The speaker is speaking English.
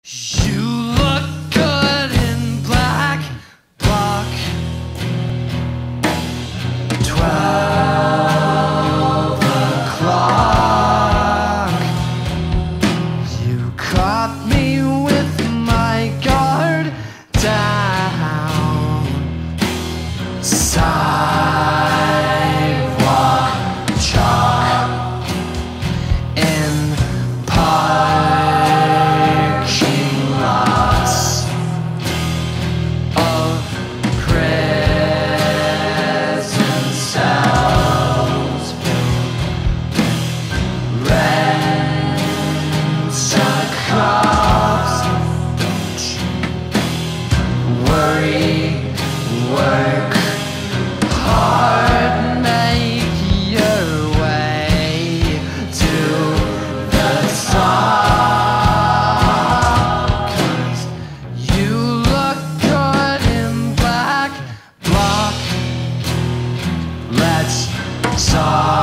You look good in black bloc. 12 o'clock. You caught me with my guard down. Sidewalk chalk in parking lots of prison cells. Rents are cops. Don't worry, work hard, make your way to the top. 'Cause you look good in black bloc. Let's talk.